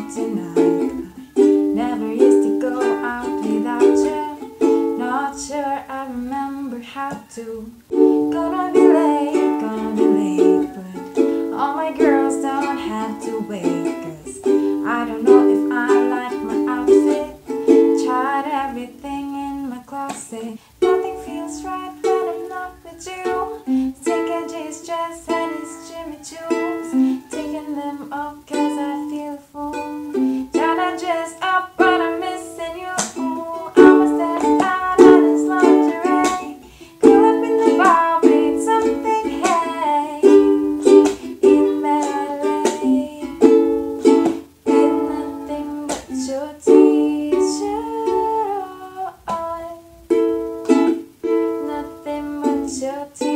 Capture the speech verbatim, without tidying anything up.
out tonight. Never used to go out without you. Not sure I remember how to. Gonna be late, gonna be late, but all my girls don't have to wait. Cause I don't know if I like my outfit. Tried everything in my closet. Nothing feels right when I'm not with you. Take a G's dress and it's Jimmy Choo's. Taking them off cause I feel a fool. Trying to dress up but I'm missing you. I was stepped out of this lingerie. Curl up in the bar with something hey. In L A with nothing but your t-shirt on. Nothing but your t-shirt.